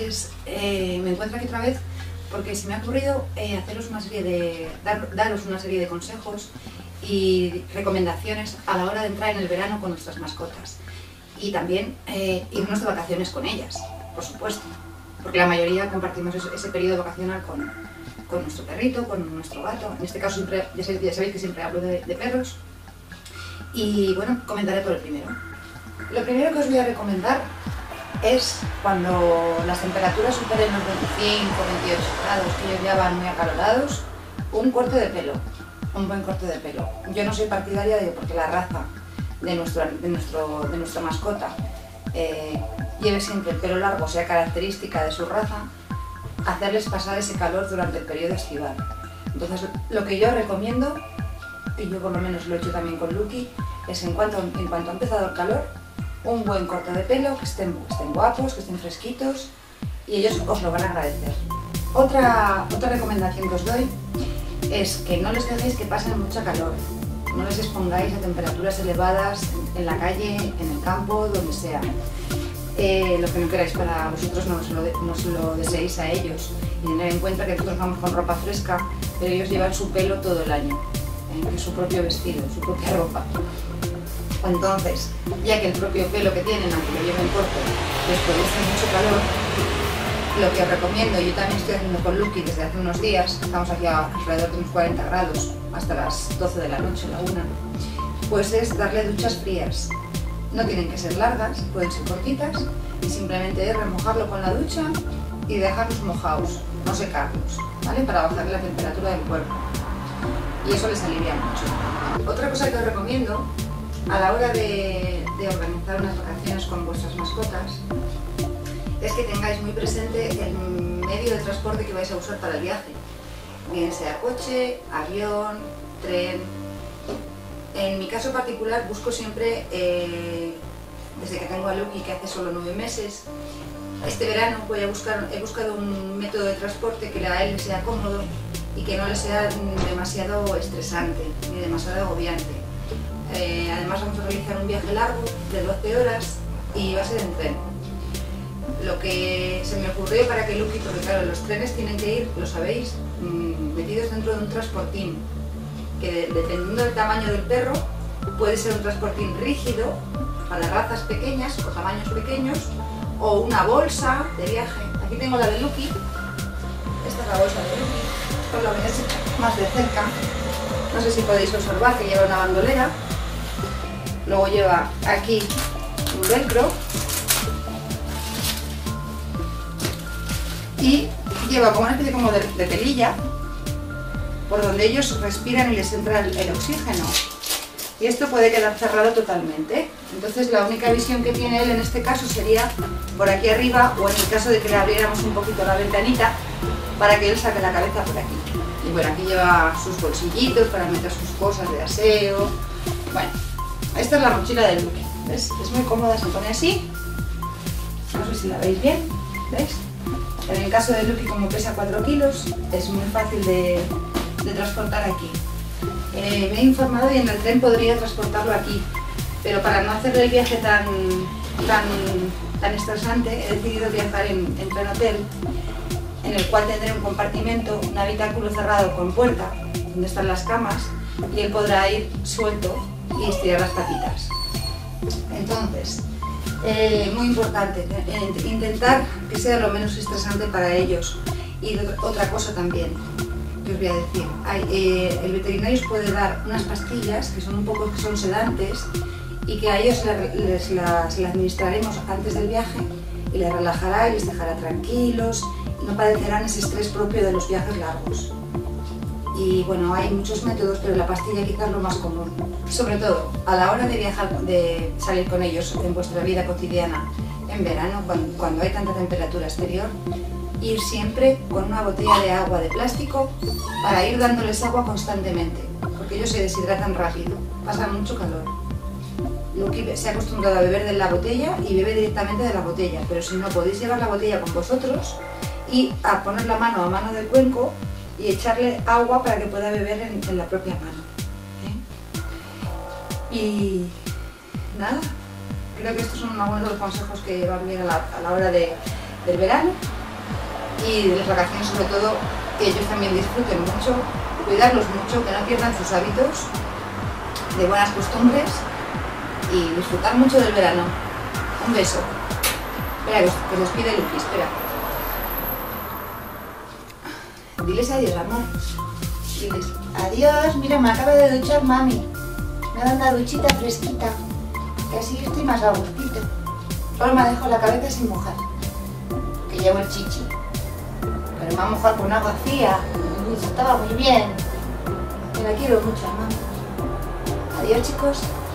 pues me encuentro aquí otra vez porque se me ha ocurrido daros una serie de consejos y recomendaciones a la hora de entrar en el verano con nuestras mascotas y también irnos de vacaciones con ellas, por supuesto, porque la mayoría compartimos ese periodo vacacional con nuestro perrito, con nuestro gato. En este caso siempre, ya sabéis que siempre hablo de perros. Y bueno, comentaré por el primero. Lo primero que os voy a recomendar es cuando las temperaturas superen los 25 o 28 grados, que ellos ya van muy acalorados, un corte de pelo, un buen corte de pelo. Yo no soy partidaria de porque la raza de nuestra mascota lleve siempre el pelo largo, sea característica de su raza, hacerles pasar ese calor durante el periodo estival. Entonces, lo que yo recomiendo, y yo por lo menos lo he hecho también con Lucky, es en cuanto ha empezado el calor, un buen corte de pelo, que estén guapos, que estén fresquitos, y ellos os lo van a agradecer. Otra recomendación que os doy es que no les dejéis que pasen mucho calor, no les expongáis a temperaturas elevadas en la calle, en el campo, donde sea. Lo que no queráis para vosotros no se lo deseéis a ellos, y tener en cuenta que nosotros vamos con ropa fresca, pero ellos llevan su pelo todo el año, que es su propio vestido, su propia ropa. Entonces, ya que el propio pelo que tienen, aunque lo lleven corto, les produce mucho calor, lo que os recomiendo, yo también estoy haciendo con Lucky desde hace unos días, estamos aquí alrededor de unos 40 grados, hasta las 12 de la noche, la 1, pues es darle duchas frías. No tienen que ser largas, pueden ser cortitas, y simplemente es remojarlo con la ducha y dejarlos mojados, no secarlos, ¿vale? Para bajar la temperatura del cuerpo. Y eso les alivia mucho. Otra cosa que os recomiendo a la hora de organizar unas vacaciones con vuestras mascotas es que tengáis muy presente el medio de transporte que vais a usar para el viaje, bien sea coche, avión, tren. En mi caso particular busco siempre, desde que tengo a Lucky, que hace solo 9 meses, este verano he buscado un método de transporte que a él le sea cómodo y que no le sea demasiado estresante ni demasiado agobiante. Además vamos a realizar un viaje largo de 12 horas y va a ser en tren. Lo que se me ocurrió para que Lucky, porque claro, los trenes tienen que ir, lo sabéis, metidos dentro de un transportín, que dependiendo del tamaño del perro puede ser un transportín rígido para razas pequeñas o tamaños pequeños, o una bolsa de viaje. Aquí tengo la de Lucky, esta es la bolsa de Lucky, os la voy a enseñar más de cerca. No sé si podéis observar que lleva una bandolera, luego lleva aquí un velcro y lleva como una especie de telilla por donde ellos respiran y les entra el oxígeno, y esto puede quedar cerrado totalmente. Entonces la única visión que tiene él en este caso sería por aquí arriba, o en el caso de que le abriéramos un poquito la ventanita para que él saque la cabeza por aquí. Y bueno, aquí lleva sus bolsillitos para meter sus cosas de aseo. Bueno, esta es la mochila de Lucky, ¿ves? Es muy cómoda, se pone así, no sé si la veis bien, ¿veis? En el caso de Lucky, como pesa 4 kilos, es muy fácil de transportar aquí. Me he informado y en el tren podría transportarlo aquí, pero para no hacer el viaje tan estresante, he decidido viajar en tren-hotel, en el cual tendré un compartimento, un habitáculo cerrado con puerta, donde están las camas, y él podrá ir suelto y estirar las patitas. Entonces, muy importante, intentar que sea lo menos estresante para ellos. Y otra cosa también que os voy a decir, el veterinario os puede dar unas pastillas que son sedantes, y que a ellos se las administraremos antes del viaje, y les relajará y les dejará tranquilos y no padecerán ese estrés propio de los viajes largos. Y bueno, hay muchos métodos, pero la pastilla quizás es lo más común. Sobre todo a la hora de viajar, de salir con ellos en vuestra vida cotidiana en verano, cuando hay tanta temperatura exterior, ir siempre con una botella de agua de plástico para ir dándoles agua constantemente, porque ellos se deshidratan rápido, pasan mucho calor. Lucky se ha acostumbrado a beber de la botella y bebe directamente de la botella, pero si no, podéis llevar la botella con vosotros y a poner la mano a mano del cuenco y echarle agua para que pueda beber en la propia mano. Y nada, creo que estos son algunos de los consejos que van bien a la hora del verano. y de las vacaciones sobre todo, que ellos también disfruten mucho, cuidarlos mucho, que no pierdan sus hábitos de buenas costumbres y disfrutar mucho del verano. Un beso. Espera, que os despide Luqui, espera. Diles adiós, amor. Diles adiós, mira, me acaba de duchar mami. Me ha dado una duchita fresquita, que así estoy más a gustito. Solo me dejo la cabeza sin mojar, que llevo el chichi. Pero me ha mojado con agua fría y estaba muy bien. Me la quiero mucho, mamá. Adiós, chicos.